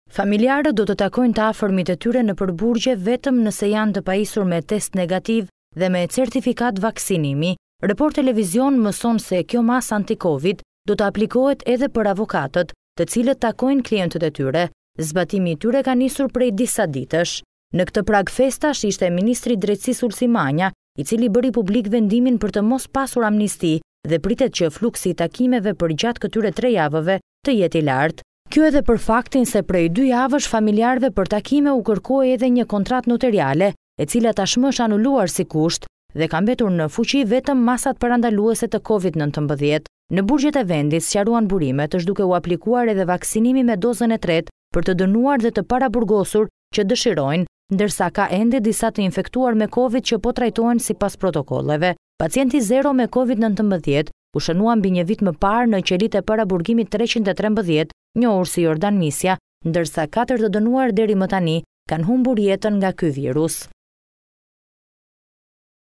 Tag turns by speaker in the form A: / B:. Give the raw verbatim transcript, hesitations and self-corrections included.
A: Familjarët do të takojnë të afërmit e tyre në burgje vetëm nëse janë të pajisur me test negativ dhe me certifikat vaksinimi. Report televizion mëson se kjo masa anti-Covid do të aplikohet edhe për avokatët, të cilët takojnë klientët e tyre. Zbatimi i tyre ka nisur prej disa ditësh. Në këtë prag festash ishte ministri i drejtësisë Ulsimanja, i cili bëri publik vendimin për të mos pasur amnisti dhe pritet që fluksi i takimeve për gjatë këtyre tre javëve të jetë i lartë. Kjo edhe për faktin se prej dy javësh familjarëve për takime u kërkoi edhe një kontratë notariale, e cila tashmë është anuluar si kusht dhe ka mbetur në fuqi vetëm masat parandaluese të Covid nëntëmbëdhjetë. Në burgjet e vendit sqaruan burimet është duke u aplikuar edhe vaksinimi me dozën e tretë për të dënuar dhe të paraburgosur që dëshirojnë, ndërsa ka ende disa të infektuar me Covid që po trajtohen sipas protokolleve. Pacienti zero me Covid nëntëmbëdhjetë u shënua mbi një vit më parë në qelitë e paraburgimit treqind e trembëdhjetë, njohur si Jordan Misja, ndërsa katër të dënuar deri më tani kanë humbur jetën nga ky virus.